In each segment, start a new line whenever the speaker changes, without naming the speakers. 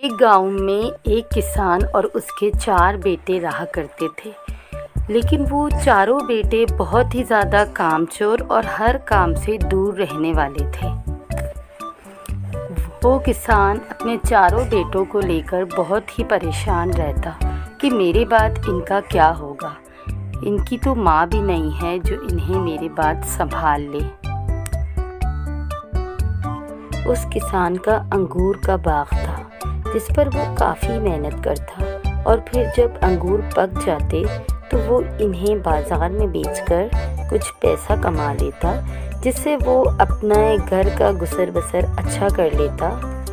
एक गांव में एक किसान और उसके 4 बेटे रहा करते थे। लेकिन वो चारों बेटे बहुत ही ज़्यादा कामचोर और हर काम से दूर रहने वाले थे। वो किसान अपने चारों बेटों को लेकर बहुत ही परेशान रहता कि मेरे बाद इनका क्या होगा। इनकी तो माँ भी नहीं है जो इन्हें मेरे बाद संभाल ले। उस किसान का अंगूर का बाग था जिस पर वो काफ़ी मेहनत करता और फिर जब अंगूर पक जाते तो वो इन्हें बाज़ार में बेचकर कुछ पैसा कमा लेता, जिससे वो अपने घर का गुजर बसर अच्छा कर लेता।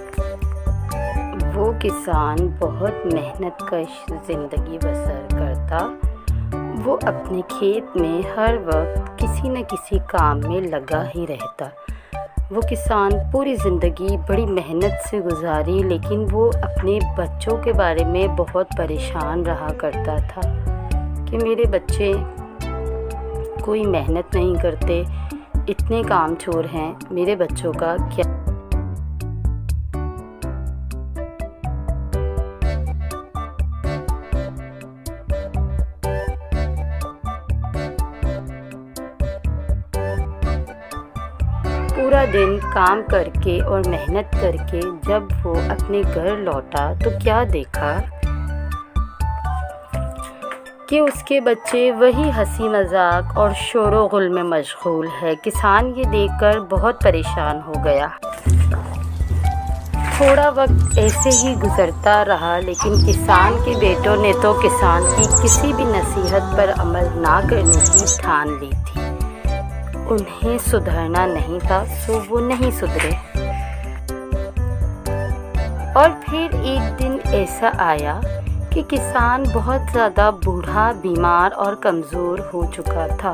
वो किसान बहुत मेहनत कश ज़िंदगी बसर करता। वो अपने खेत में हर वक्त किसी न किसी काम में लगा ही रहता। वो किसान पूरी ज़िंदगी बड़ी मेहनत से गुजारी, लेकिन वो अपने बच्चों के बारे में बहुत परेशान रहा करता था कि मेरे बच्चे कोई मेहनत नहीं करते, इतने कामचोर हैं, मेरे बच्चों का क्या। पूरा दिन काम करके और मेहनत करके जब वो अपने घर लौटा तो क्या देखा कि उसके बच्चे वही हंसी मजाक और शोरो गुल में मशगूल है। किसान ये देखकर बहुत परेशान हो गया। थोड़ा वक्त ऐसे ही गुजरता रहा, लेकिन किसान के बेटों ने तो किसान की किसी भी नसीहत पर अमल ना करने की ठान ली थी। उन्हें सुधरना नहीं था, सो वो नहीं सुधरे। और फिर एक दिन ऐसा आया कि किसान बहुत ज़्यादा बूढ़ा, बीमार और कमज़ोर हो चुका था।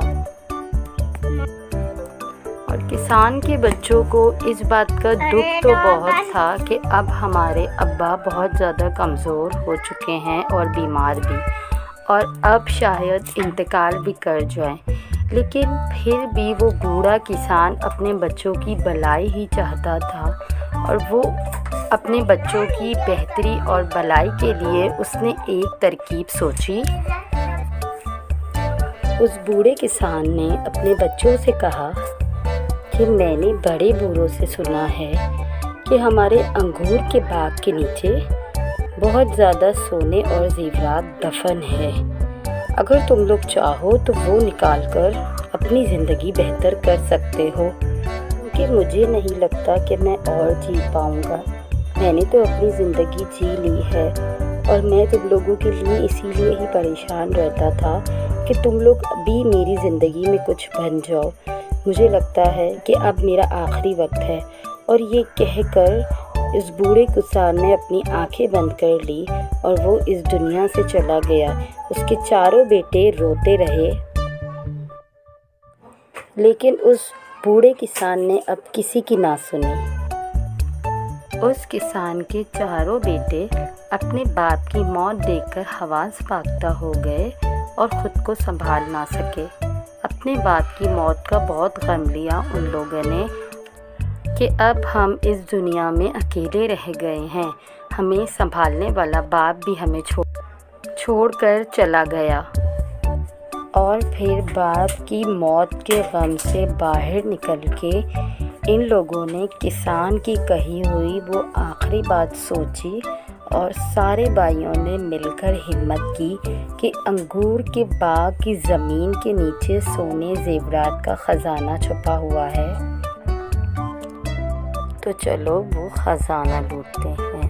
और किसान के बच्चों को इस बात का दुख तो बहुत था कि अब हमारे अब्बा बहुत ज़्यादा कमज़ोर हो चुके हैं और बीमार भी, और अब शायद इंतकाल भी कर जाएं। लेकिन फिर भी वो बूढ़ा किसान अपने बच्चों की भलाई ही चाहता था और वो अपने बच्चों की बेहतरी और भलाई के लिए उसने एक तरकीब सोची। उस बूढ़े किसान ने अपने बच्चों से कहा कि मैंने बड़े बूढ़ों से सुना है कि हमारे अंगूर के बाग के नीचे बहुत ज़्यादा सोने और ज़ेवरात दफन है। अगर तुम लोग चाहो तो वो निकाल कर अपनी ज़िंदगी बेहतर कर सकते हो, क्योंकि मुझे नहीं लगता कि मैं और जी पाऊँगा। मैंने तो अपनी ज़िंदगी जी ली है और मैं तुम लोगों के लिए इसीलिए ही परेशान रहता था कि तुम लोग अभी मेरी ज़िंदगी में कुछ बन जाओ। मुझे लगता है कि अब मेरा आखिरी वक्त है। और ये कहकर इस बूढ़े किसान ने अपनी आंखें बंद कर ली और वो इस दुनिया से चला गया। उसके चारों बेटे रोते रहे, लेकिन उस बूढ़े किसान ने अब किसी की ना सुनी। उस किसान के चारों बेटे अपने बाप की मौत देखकर हवास पागता हो गए और ख़ुद को संभाल ना सके। अपने बाप की मौत का बहुत गम लिया उन लोगों ने कि अब हम इस दुनिया में अकेले रह गए हैं। हमें संभालने वाला बाप भी हमें छोड़कर चला गया। और फिर बाप की मौत के गम से बाहर निकल के इन लोगों ने किसान की कही हुई वो आखिरी बात सोची और सारे भाइयों ने मिलकर हिम्मत की कि अंगूर के बाग की ज़मीन के नीचे सोने ज़ेवरात का ख़जाना छुपा हुआ है। तो चलो वो ख़जाना लूटते हैं।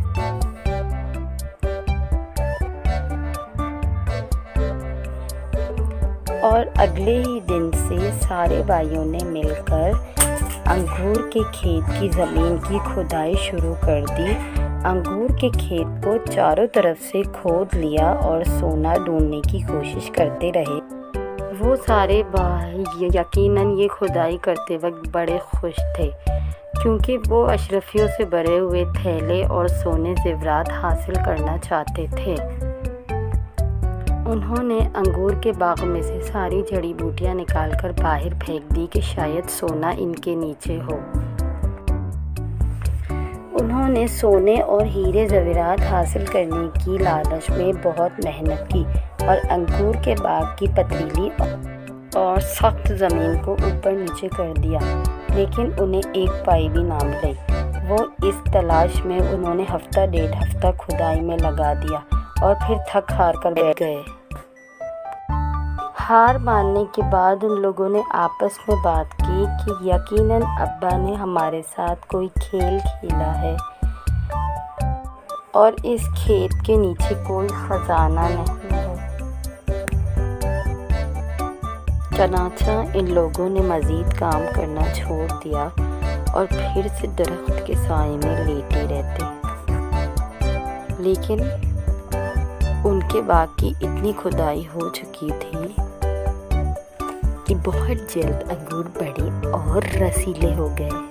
और अगले ही दिन से सारे भाइयों ने मिलकर अंगूर के खेत की ज़मीन की खुदाई शुरू कर दी। अंगूर के खेत को चारों तरफ से खोद लिया और सोना ढूंढने की कोशिश करते रहे। वो सारे भाई यकीनन ये खुदाई करते वक्त बड़े खुश थे, क्योंकि वो अशरफियों से भरे हुए थैले और सोने ज़ेवरात हासिल करना चाहते थे। उन्होंने अंगूर के बाग में से सारी जड़ी बूटियां निकालकर बाहर फेंक दी कि शायद सोना इनके नीचे हो। उन्होंने सोने और हीरे जवेरात हासिल करने की लालच में बहुत मेहनत की और अंगूर के बाग की पथरीली और सख्त ज़मीन को ऊपर नीचे कर दिया, लेकिन उन्हें एक पाई भी ना मिली। वो इस तलाश में उन्होंने हफ्ता डेढ़ हफ्ता खुदाई में लगा दिया और फिर थक हार कर बैठ गए। हार मानने के बाद उन लोगों ने आपस में बात की कि यकीनन अब्बा ने हमारे साथ कोई खेल खेला है और इस खेत के नीचे कोई खजाना नहीं है। चनाचा इन लोगों ने मज़ीद काम करना छोड़ दिया और फिर से दरख्त के साए में लेटे रहते। लेकिन उनके बाग की इतनी खुदाई हो चुकी थी कि बहुत जल्द अंगूर बड़े और रसीले हो गए।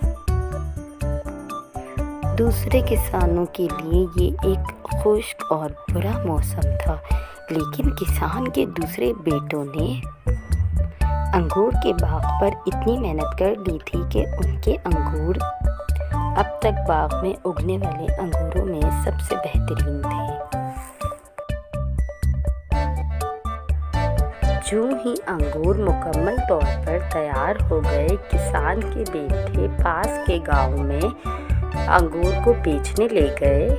दूसरे किसानों के लिए ये एक खुश्क और बुरा मौसम था, लेकिन किसान के दूसरे बेटों ने अंगूर के बाग पर इतनी मेहनत कर ली थी कि उनके अंगूर अब तक बाग में उगने वाले अंगूरों में सबसे बेहतरीन थे। जो ही अंगूर मुकम्मल तौर पर तैयार हो गए, किसान के बेटे पास के गांव में अंगूर को बेचने ले गए।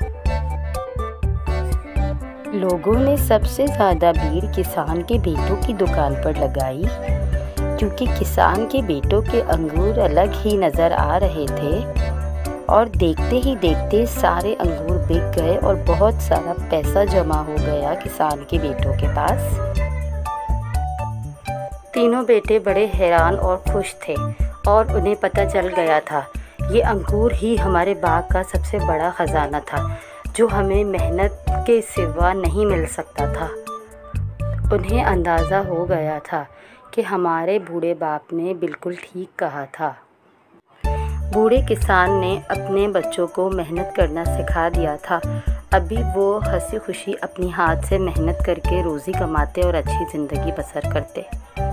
लोगों ने सबसे ज़्यादा भीड़ किसान के बेटों की दुकान पर लगाई, क्योंकि किसान के बेटों के अंगूर अलग ही नज़र आ रहे थे और देखते ही देखते सारे अंगूर बिक गए और बहुत सारा पैसा जमा हो गया किसान के बेटों के पास। तीनों बेटे बड़े हैरान और खुश थे और उन्हें पता चल गया था ये अंगूर ही हमारे बाग का सबसे बड़ा ख़जाना था, जो हमें मेहनत के सिवा नहीं मिल सकता था। उन्हें अंदाज़ा हो गया था कि हमारे बूढ़े बाप ने बिल्कुल ठीक कहा था। बूढ़े किसान ने अपने बच्चों को मेहनत करना सिखा दिया था। अभी वो हंसी खुशी अपनी हाथ से मेहनत करके रोज़ी कमाते और अच्छी ज़िंदगी बसर करते।